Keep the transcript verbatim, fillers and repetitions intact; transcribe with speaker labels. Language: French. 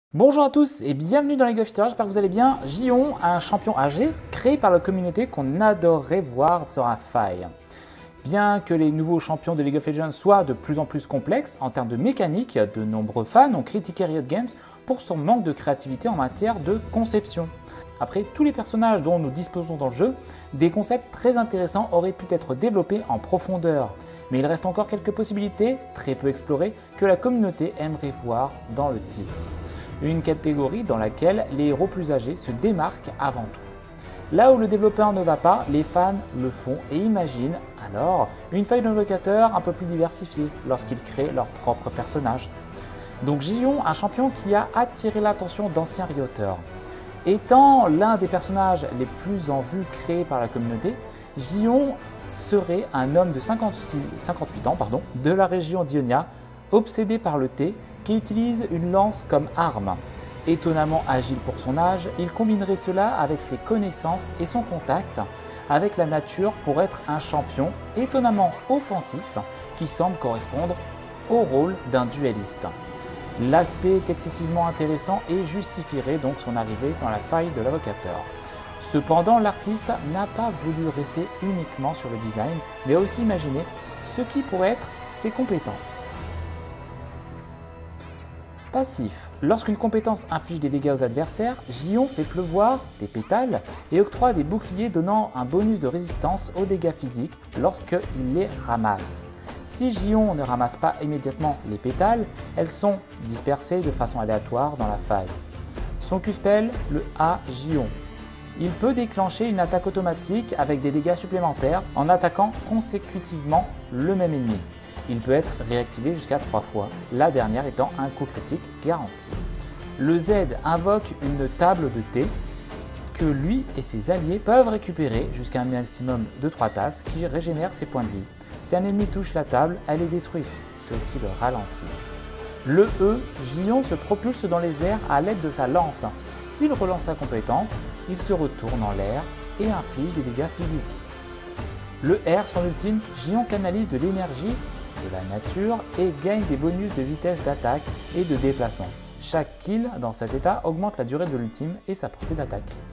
Speaker 1: Bonjour à tous et bienvenue dans League of History, j'espère que vous allez bien. Gion, un champion âgé créé par la communauté qu'on adorerait voir sur un faille. Bien que les nouveaux champions de League of Legends soient de plus en plus complexes en termes de mécanique, de nombreux fans ont critiqué Riot Games pour son manque de créativité en matière de conception. Après tous les personnages dont nous disposons dans le jeu, des concepts très intéressants auraient pu être développés en profondeur. Mais il reste encore quelques possibilités, très peu explorées, que la communauté aimerait voir dans le titre. Une catégorie dans laquelle les héros plus âgés se démarquent avant tout. Là où le développeur ne va pas, les fans le font et imaginent alors une feuille d'invocateur un peu plus diversifiée lorsqu'ils créent leur propre personnage. Donc Gion, un champion qui a attiré l'attention d'anciens rioteurs. Étant l'un des personnages les plus en vue créés par la communauté, Gion serait un homme de cinquante-six, cinquante-huit ans pardon, de la région d'Ionia, obsédé par le thé, qui utilise une lance comme arme. Étonnamment agile pour son âge, il combinerait cela avec ses connaissances et son contact avec la nature pour être un champion étonnamment offensif qui semble correspondre au rôle d'un duelliste. L'aspect est excessivement intéressant et justifierait donc son arrivée dans la faille de l'invocateur. Cependant, l'artiste n'a pas voulu rester uniquement sur le design, mais a aussi imaginé ce qui pourrait être ses compétences. Passif. Lorsqu'une compétence inflige des dégâts aux adversaires, Gion fait pleuvoir des pétales et octroie des boucliers donnant un bonus de résistance aux dégâts physiques lorsqu'il les ramasse. Si Gion ne ramasse pas immédiatement les pétales, elles sont dispersées de façon aléatoire dans la faille. Son Q-spell, le A Gion. Il peut déclencher une attaque automatique avec des dégâts supplémentaires en attaquant consécutivement le même ennemi. Il peut être réactivé jusqu'à trois fois, la dernière étant un coup critique garanti. Le Z invoque une table de thé que lui et ses alliés peuvent récupérer jusqu'à un maximum de trois tasses qui régénèrent ses points de vie. Si un ennemi touche la table, elle est détruite, ce qui le ralentit. Le E, Gion se propulse dans les airs à l'aide de sa lance. S'il relance sa compétence, il se retourne en l'air et inflige des dégâts physiques. Le R, son ultime, Gion canalise de l'énergie de la nature et gagne des bonus de vitesse d'attaque et de déplacement. Chaque kill dans cet état augmente la durée de l'ultime et sa portée d'attaque.